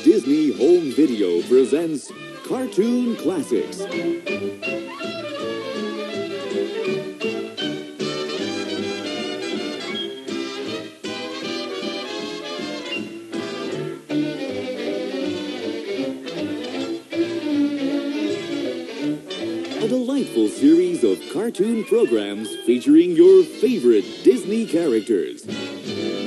Disney Home Video presents Cartoon Classics. A delightful series of cartoon programs featuring your favorite Disney characters.